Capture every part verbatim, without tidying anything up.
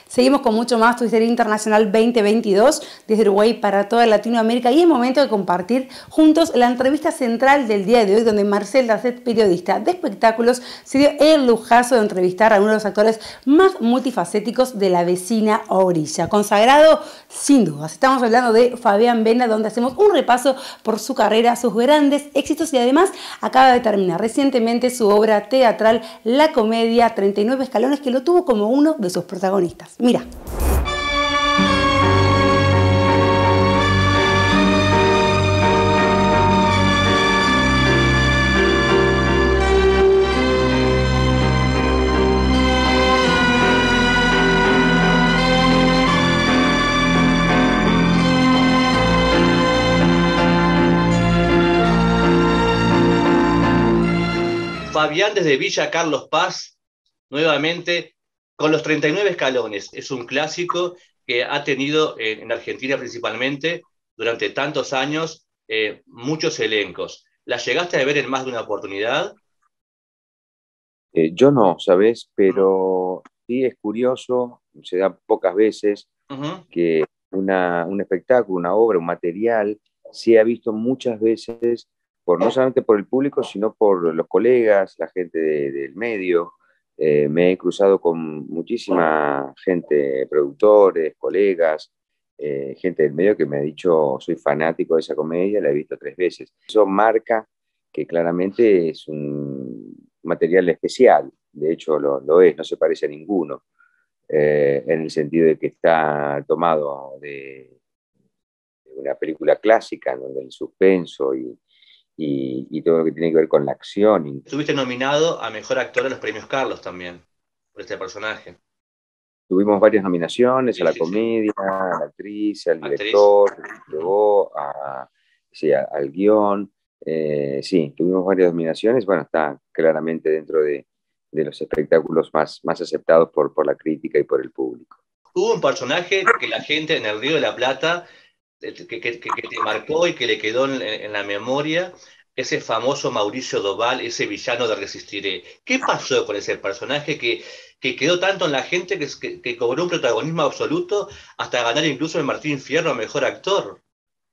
Seguimos con mucho más Twister Internacional veinte veintidós desde Uruguay para toda Latinoamérica y es momento de compartir juntos la entrevista central del día de hoy donde Marcel Dacet, periodista de espectáculos, se dio el lujazo de entrevistar a uno de los actores más multifacéticos de La vecina orilla. Consagrado sin dudas. Estamos hablando de Fabián Vena, donde hacemos un repaso por su carrera, sus grandes éxitos y además acaba de terminar recientemente su obra teatral La Comedia treinta y nueve escalones, que lo tuvo como uno de sus protagonistas. Mira. Fabián desde Villa Carlos Paz, nuevamente con los treinta y nueve escalones. Es un clásico que ha tenido eh, en Argentina principalmente durante tantos años eh, muchos elencos. ¿La llegaste a ver en más de una oportunidad? Eh, yo no, ¿sabes? Pero sí es curioso, se da pocas veces uh-huh. que una, un espectáculo, una obra, un material, se ha visto muchas veces, por, no solamente por el público, sino por los colegas, la gente de, del medio. Eh, me he cruzado con muchísima gente, productores, colegas, eh, gente del medio que me ha dicho, soy fanático de esa comedia, la he visto tres veces. Eso marca que claramente es un material especial, de hecho lo, lo es, no se parece a ninguno, eh, en el sentido de que está tomado de, de una película clásica, en donde el suspenso y Y, y todo lo que tiene que ver con la acción. Estuviste nominado a Mejor Actor en los Premios Carlos también, por este personaje. Tuvimos varias nominaciones, sí, a la sí, comedia, sí. a la actriz, al director, luego a, sí, a, al guión. Eh, sí, tuvimos varias nominaciones. Bueno, está claramente dentro de, de los espectáculos más, más aceptados por, por la crítica y por el público. Hubo un personaje que la gente en el Río de la Plata Que, que, que, que te marcó y que le quedó en, en la memoria, ese famoso Mauricio Doval, ese villano de Resistiré. ¿Qué pasó con ese personaje que, que quedó tanto en la gente que, que, que cobró un protagonismo absoluto hasta ganar incluso el Martín Fierro a Mejor Actor?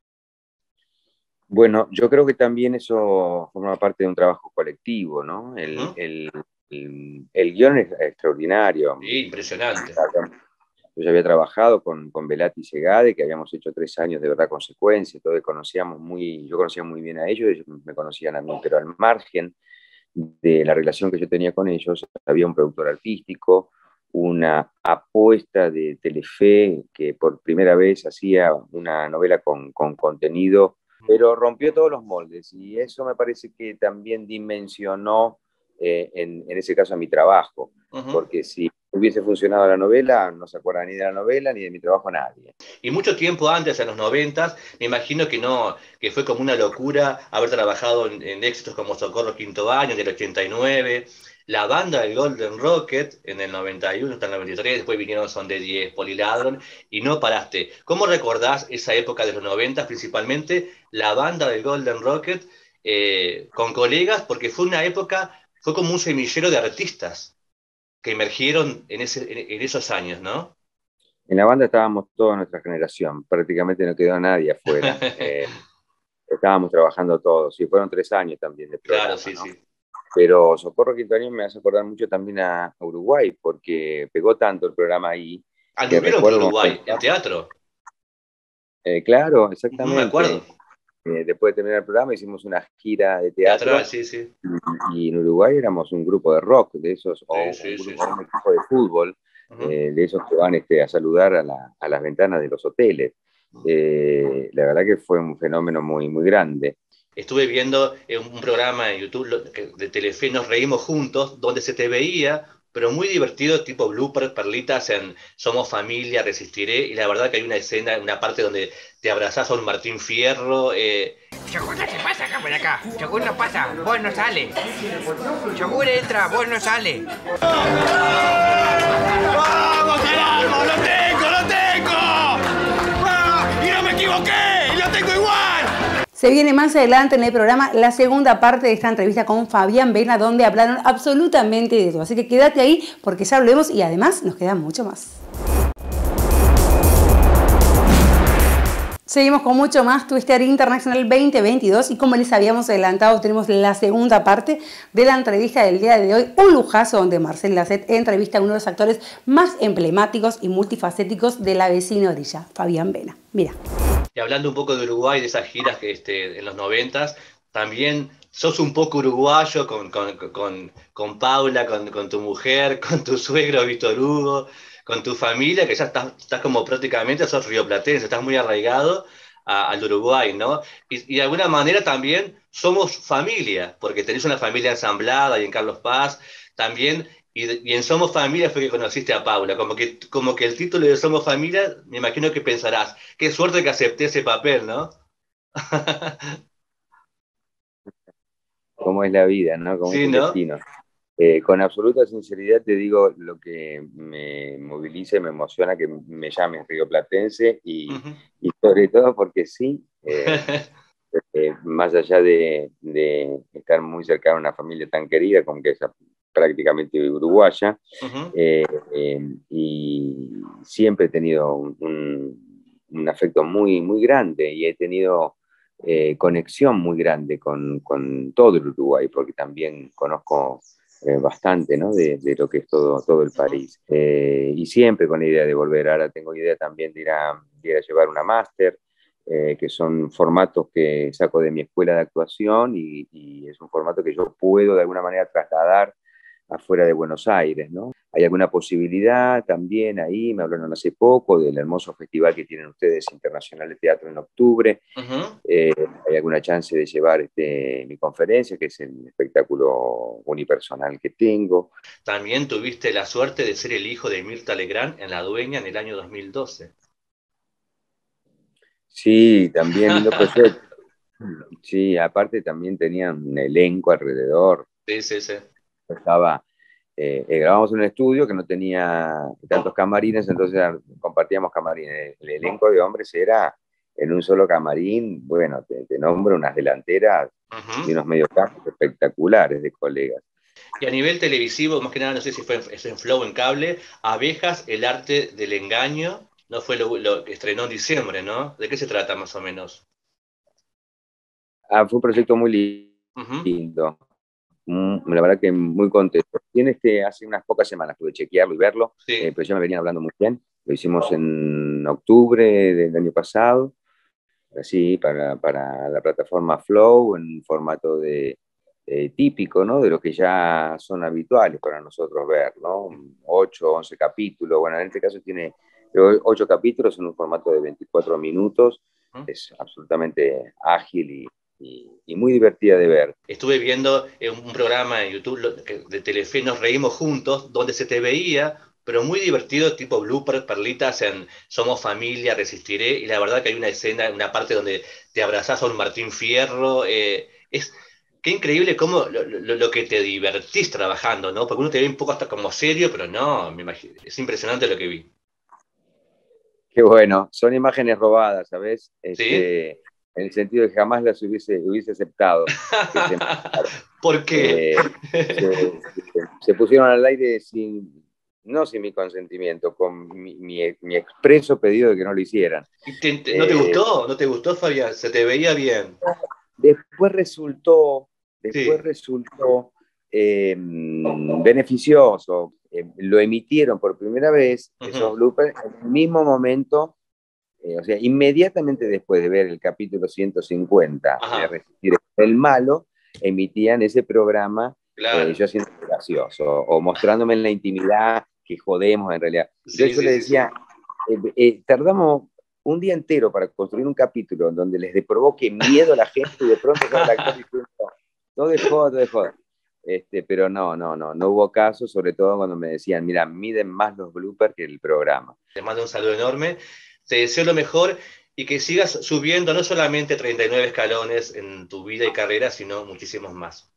Bueno, yo creo que también eso forma parte de un trabajo colectivo, ¿no? El, ¿Mm? el, el, el guión es extraordinario. Sí, impresionante. Yo ya había trabajado con, con Velati y Segade, que habíamos hecho tres años de verdad consecuencia, todos conocíamos muy, yo conocía muy bien a ellos, ellos me conocían a mí, pero al margen de la relación que yo tenía con ellos, había un productor artístico, una apuesta de Telefe que por primera vez hacía una novela con, con contenido, pero rompió todos los moldes y eso me parece que también dimensionó eh, en, en ese caso a mi trabajo, uh-huh. porque si hubiese funcionado la novela, no se acuerda ni de la novela ni de mi trabajo nadie. Y mucho tiempo antes, en los noventas, me imagino que no, que fue como una locura haber trabajado en, en éxitos como Socorro Quinto Año, del ochenta y nueve, la banda del Golden Rocket en el noventa y uno hasta el noventa y tres, después vinieron Son de diez, Poliladron, y no paraste. ¿Cómo recordás esa época de los noventas, principalmente la banda del Golden Rocket, eh, con colegas? Porque fue una época, fue como un semillero de artistas que emergieron en, ese, en, en esos años, ¿no? En la banda estábamos toda nuestra generación, prácticamente no quedó nadie afuera. eh, estábamos trabajando todos, y fueron tres años también de programa, claro, sí, ¿no? sí. Pero Socorro Quinto Año me hace acordar mucho también a, a Uruguay, porque pegó tanto el programa ahí. ¿Anduvieron por Uruguay, en teatro? Eh, claro, exactamente. No me acuerdo. Eh, después de terminar el programa hicimos una gira de teatro. Teatral, sí, sí. Y, y en Uruguay éramos un grupo de rock, de esos, sí, o sí, un, sí, grupo, sí. un equipo de fútbol, uh-huh. eh, de esos que van este, a saludar a, la, a las ventanas de los hoteles. Eh, la verdad que fue un fenómeno muy, muy grande. Estuve viendo un programa en YouTube de Telefe, Nos Reímos Juntos, donde se te veía, pero muy divertido, tipo blooper, perlitas en Somos Familia, Resistiré, y la verdad que hay una escena, una parte donde te abrazás a un Martín Fierro. Eh... Yogur, ¿qué pasa acá por acá? Yogur no pasa, vos no sale. Yogur entra, vos no sale. ¡Vamos al árbol! ¡Lo tengo, lo tengo! ¡Ah! ¡Y no me equivoqué! ¡Y lo tengo igual! Se viene más adelante en el programa la segunda parte de esta entrevista con Fabián Vena, donde hablaron absolutamente de todo. Así que quédate ahí porque ya hablemos y además nos queda mucho más. Seguimos con mucho más Twister Internacional veinte veintidós y como les habíamos adelantado tenemos la segunda parte de la entrevista del día de hoy, un lujazo donde Marcel Lacet entrevista a uno de los actores más emblemáticos y multifacéticos de la vecina orilla, Fabián Vena. Mira. Y hablando un poco de Uruguay, de esas giras que este, en los noventas, también sos un poco uruguayo con, con, con, con Paula, con, con tu mujer, con tu suegro Víctor Hugo, con tu familia, que ya estás, estás como prácticamente, sos rioplatense, estás muy arraigado a, al Uruguay, ¿no? Y, y de alguna manera también somos familia, porque tenés una familia ensamblada y en Carlos Paz también, y, y en Somos Familia fue que conociste a Paula, como que, como que el título de Somos Familia, me imagino que pensarás, qué suerte que acepté ese papel, ¿no? Cómo es la vida, ¿no? Cómo sí, es el ¿no? destino. Eh, con absoluta sinceridad te digo lo que me moviliza y me emociona que me llamen rioplatense y, uh-huh. y sobre todo porque sí, eh, eh, más allá de, de estar muy cercano a una familia tan querida como que es prácticamente uruguaya, uh-huh. eh, eh, y siempre he tenido un, un, un afecto muy, muy grande y he tenido eh, conexión muy grande con, con todo el Uruguay, porque también conozco Eh, bastante, ¿no? de, de lo que es todo, todo el país. Eh, y siempre con la idea de volver. Ahora tengo idea también de ir a, de ir a llevar una máster, eh, que son formatos que saco de mi escuela de actuación y, y es un formato que yo puedo de alguna manera trasladar afuera de Buenos Aires, ¿no? ¿Hay alguna posibilidad también ahí? Me hablaron hace poco del hermoso festival que tienen ustedes Internacional de Teatro en octubre. Uh-huh. eh, ¿Hay alguna chance de llevar este, mi conferencia, que es el espectáculo unipersonal que tengo? También tuviste la suerte de ser el hijo de Mirta Legrand en La Dueña en el año dos mil doce. Sí, también lindo proyecto. Sí, aparte también tenían un elenco alrededor. Sí, sí, sí. Estaba, eh, eh, grabamos en un estudio que no tenía tantos camarines, entonces compartíamos camarines. El elenco de hombres era en un solo camarín, bueno, te, te nombro unas delanteras uh-huh. y unos mediocampos espectaculares de colegas. Y a nivel televisivo, más que nada, no sé si fue en, en Flow, en cable, Abejas, el arte del engaño, no fue lo, lo que estrenó en diciembre, ¿no? ¿De qué se trata más o menos? Ah, fue un proyecto muy lindo. Uh-huh. La verdad que muy contento. Tiene este, hace unas pocas semanas pude chequearlo y verlo, sí. eh, pero ya me venían hablando muy bien. Lo hicimos en octubre del año pasado, así para, para la plataforma Flow, en formato de, eh, típico, ¿no? De lo que ya son habituales para nosotros ver, ¿no? ocho, once capítulos. Bueno, en este caso tiene ocho capítulos en un formato de veinticuatro minutos. ¿Mm? Es absolutamente ágil y Y, y muy divertida de ver. Estuve viendo un programa en YouTube de Telefe, Nos Reímos Juntos, donde se te veía, pero muy divertido, tipo blooper, perlitas en Somos Familia, Resistiré, y la verdad que hay una escena, una parte donde te abrazás a un Martín Fierro, eh, es... Qué increíble cómo lo, lo, lo que te divertís trabajando, ¿no? Porque uno te ve un poco hasta como serio, pero no, me imagino, es impresionante lo que vi. Qué bueno, son imágenes robadas, ¿sabes? Este, ¿Sí? En el sentido de que jamás las hubiese, hubiese aceptado. ¿Por qué? Eh, se, se pusieron al aire sin, no sin mi consentimiento, con mi, mi, mi expreso pedido de que no lo hicieran. ¿Te, te, ¿No te eh, gustó? ¿No te gustó, Fabián? ¿Se te veía bien? Después resultó, después sí. resultó eh, beneficioso. Eh, lo emitieron por primera vez, uh-huh. esos bloopers, en el mismo momento. Eh, o sea, inmediatamente después de ver el capítulo ciento cincuenta Ajá. de Resistir el Malo, emitían ese programa, claro. eh, yo siento gracioso, o mostrándome en la intimidad que jodemos en realidad. Sí, yo sí, le decía, sí, sí. Eh, eh, tardamos un día entero para construir un capítulo donde les provoque miedo a la gente y de pronto sale el actor diciendo, todo de joda, todo de joda. Este, pero no, no, no, no hubo caso, sobre todo cuando me decían, mira, miden más los bloopers que el programa. Te mando un saludo enorme. Te deseo lo mejor y que sigas subiendo no solamente treinta y nueve escalones en tu vida y carrera, sino muchísimos más.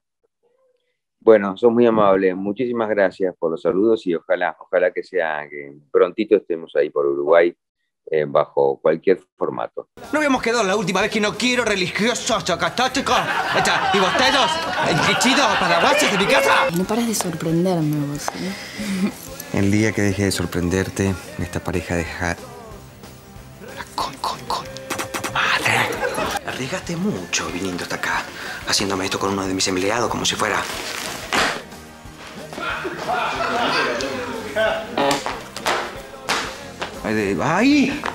Bueno, sos muy amable. Muchísimas gracias por los saludos y ojalá, ojalá que sea que prontito estemos ahí por Uruguay eh, bajo cualquier formato. No habíamos quedado la última vez que no quiero religiosos católicos. ¿Y ustedes? ¿Chidos paraguayos de mi casa? No paras de sorprenderme vos, ¿eh? El día que deje de sorprenderte, esta pareja deja... Con, con, con. Arriesgaste mucho viniendo hasta acá, haciéndome esto con uno de mis empleados como si fuera... ¡Ay!